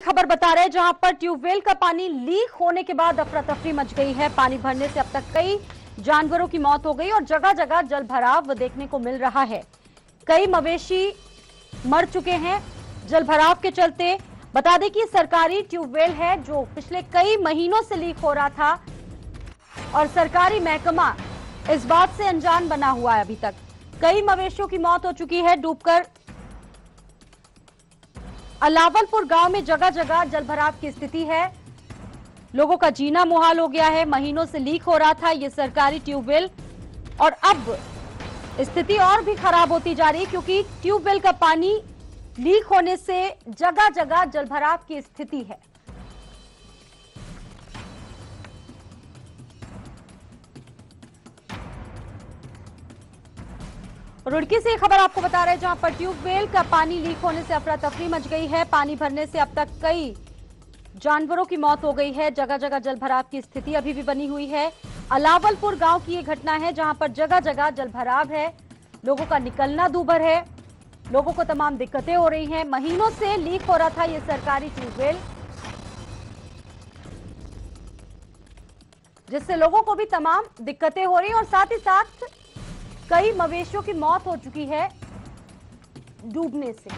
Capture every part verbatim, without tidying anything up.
खबर बता रहे हैं जहां पर ट्यूबवेल का पानी लीक होने के बाद अफरा तफरी मच गई है। पानी भरने से अब तक कई जानवरों की मौत हो गई और जगह जगह जल भराव देखने को मिल रहा है। कई मवेशी मर चुके हैं जल भराव के चलते। बता दें कि सरकारी ट्यूबवेल है जो पिछले कई महीनों से लीक हो रहा था और सरकारी महकमा इस बात से अनजान बना हुआ है। अभी तक कई मवेशियों की मौत हो चुकी है डूबकर। अलावलपुर गांव में जगह जगह जलभराव की स्थिति है। लोगों का जीना मुहाल हो गया है। महीनों से लीक हो रहा था ये सरकारी ट्यूबवेल और अब स्थिति और भी खराब होती जा रही है क्योंकि ट्यूबवेल का पानी लीक होने से जगह जगह जलभराव की स्थिति है। रुड़की से खबर आपको बता रहे हैं जहां पर ट्यूबवेल का पानी लीक होने से अफरा तफरी मच गई है। पानी भरने से अब तक कई जानवरों की मौत हो गई है। जगह जगह जलभराव की स्थिति अभी भी बनी हुई है। अलावलपुर गांव की ये घटना है जहां पर जगह जगह जलभराव है। लोगों का निकलना दूभर है। लोगों को तमाम दिक्कतें हो रही हैं। महीनों से लीक हो रहा था ये सरकारी ट्यूबवेल जिससे लोगों को भी तमाम दिक्कतें हो रही हैं और साथ ही साथ कई मवेशियों की मौत हो चुकी है डूबने से।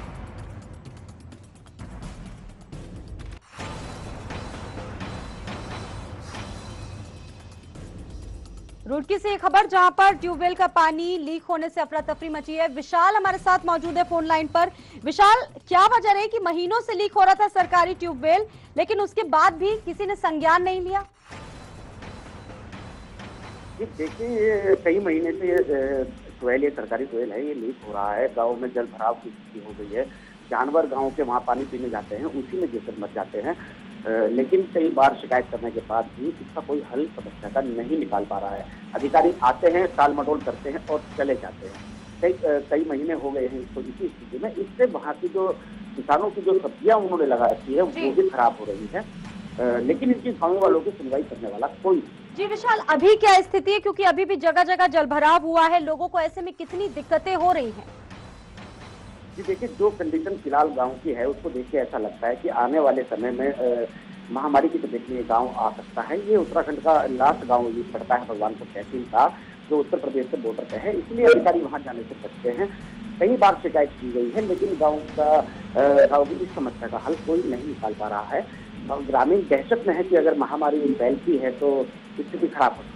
रुड़की से एक खबर जहां पर ट्यूबवेल का पानी लीक होने से अफरा तफरी मची है। विशाल हमारे साथ मौजूद है फोन लाइन पर। विशाल, क्या वजह रही कि महीनों से लीक हो रहा था सरकारी ट्यूबवेल लेकिन उसके बाद भी किसी ने संज्ञान नहीं लिया? देखिए, ये कई महीने से ये ट्यूबवेल, ये सरकारी ट्यूबवेल है, ये लीक हो रहा है। गांव में जल भराव की स्थिति हो गई है। जानवर गांव के वहां पानी पीने जाते हैं, उसी में गिरकर मर जाते हैं। लेकिन कई बार शिकायत करने के बाद भी इसका कोई हल समस्या का नहीं निकाल पा रहा है। अधिकारी आते हैं, टाल मटोल करते हैं और चले जाते हैं। कई कई महीने हो गए हैं इसको इसी स्थिति में। इससे वहाँ की जो किसानों की जो सब्जियां उन्होंने लगा रखी है वो भी खराब हो रही है। लेकिन इनकी गाँव वालों की सुनवाई करने वाला कोई। जी विशाल, अभी क्या स्थिति है क्योंकि अभी भी जगह जगह जलभराव हुआ है। लोगों को ऐसे में कितनी दिक्कतें हो रही हैं? जी देखिए, जो कंडीशन फिलहाल गांव की है उसको देख के ऐसा लगता है कि आने वाले समय में महामारी की चपेट में गांव आ सकता है। ये उत्तराखंड का लास्ट गांव ये पड़ता है भगवानपुर तहसील का, जो उत्तर प्रदेश से बॉर्डर पे है। इसलिए अधिकारी वहां जाने से बचते हैं। कई बार शिकायत की गई है लेकिन गाँव का गाँव की इस समस्या का हल कोई नहीं निकाल पा रहा है। ग्रामीण दहशत में है कि अगर महामारी फैलती है तो स्थिति खराब हो।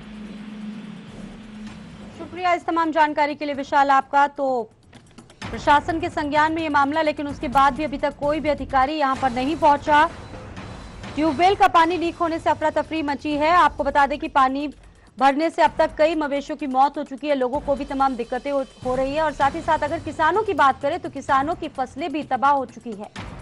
शुक्रिया इस तमाम जानकारी के लिए विशाल आपका। तो प्रशासन के संज्ञान में ये मामला, लेकिन उसके बाद भी अभी तक कोई भी अधिकारी यहां पर नहीं पहुंचा। ट्यूबवेल का पानी लीक होने से अफरा तफरी मची है। आपको बता दें कि पानी भरने से अब तक कई मवेशियों की मौत हो चुकी है। लोगों को भी तमाम दिक्कतें हो रही है और साथ ही साथ अगर किसानों की बात करें तो किसानों की फसलें भी तबाह हो चुकी है।